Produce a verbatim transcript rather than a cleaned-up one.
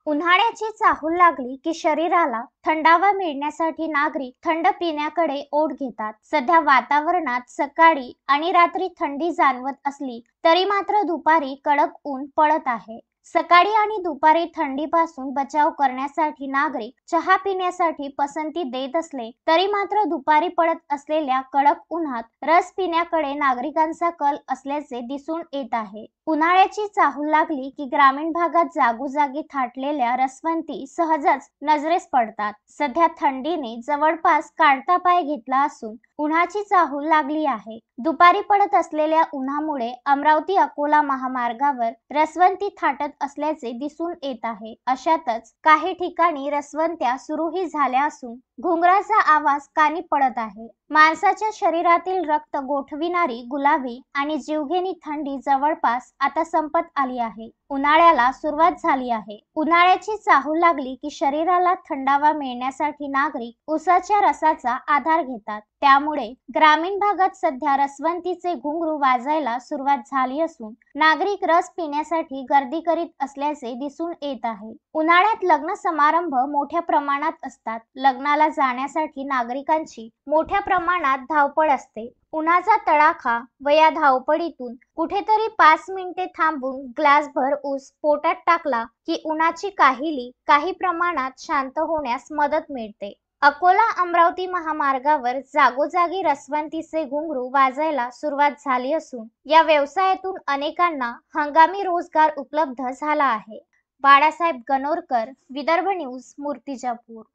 उन्हाळ्याची चाहूल लागली की शरीराला थंडावा मिळण्यासाठी नागरिक थंड पिण्याकडे ओढ घेतात. सध्या वातावरणात सकाळी आणि रात्री थंडी जाणवत असली तरी मात्र दुपारी कडक ऊन पडत आहे. सकाळी आणि दुपारी थंडीपासून बचाव करण्यासाठी नागरिक चहा पिण्यासाठी पसंती देत असले तरी मात्र दुपारी पडत असलेल्या कडक उन्हात रस पिण्याकडे नागरिकांचा कल असल्याचे दिसून येत आहे. उन्हाळ्याची चाहूल लागली की ग्रामीण भागात जागोजागी थाटलेल्या रसवंती सहजच नजरेस पडतात. सध्या थंडीने जवळपास काढता पाय घेतला असून उन्हाची चाहूल लागली आहे. दुपारी पडत असलेल्या उन्हामुळे अमरावती अकोला महामार्गावर रसवंती थाटत असल्याचे दिसून येत आहे. अशातच काही ठिकाणी रसवंत्या सुरूही झाल्या असून घुंगराचा आवाज कानी पडत आहे. माणसाच्या शरीरातील रक्त गोठविणारी गुलाबी आणि जीवघेणी थंडी जवळपास आता संपत आली आहे. उन्हाळ्याला सुरुवात झाली आहे. उन्हाळ्याची चाहूल लागली की शरीराला थंडावा मिळण्यासाठी नागरिक उसाच्या रसाचा आधार घेतात. त्यामुळे ग्रामीण भागात सध्या रसवंतीचे घुंगरू वाजायला सुरुवात झाली असून नागरिक रस पिण्यासाठी गर्दी करीत असल्याचे दिसून येत आहे. उन्हाळ्यात लग्न समारंभ मोठ्या प्रमाणात असतात. लग्नाला जाण्यासाठी नागरिकांची मोठ्या प्रमाणात धावपळ असते. उन्हाचा तडाखा व या धावपळीतून कुठेतरी पाच मिनिटे थांबून ग्लासभर ऊस पोटात टाकला की उन्हाची काहिली काही प्रमाणात शांत होण्यास मदत मिळते. अकोला अमरावती महामार्गावर जागोजागी रसवंतीचे घुंगरू वाजायला सुरुवात झाली असून या व्यवसायातून अनेकांना हंगामी रोजगार उपलब्ध झाला आहे. बाळासाहेब गणोरकर, विदर्भ न्यूज, मूर्तिजापूर.